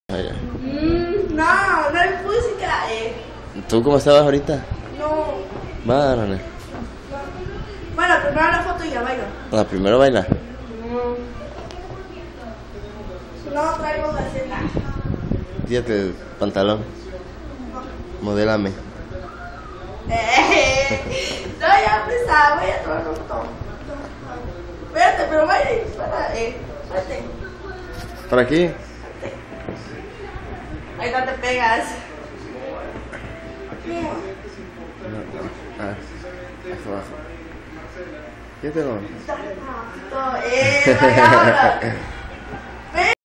No, no hay música. ¿Tú cómo estabas ahorita? No. Vale. Bueno, primero la foto y ya bailo. La primero baila. No traigo gaceta. Tírate el pantalón. Modélame. No, ya empezaba, voy a tomar un montón. Espérate, pero vaya y espérate. ¿Para aquí? Ahí no te pegas. Abajo. ¿Qué tengo? Vaya ahora.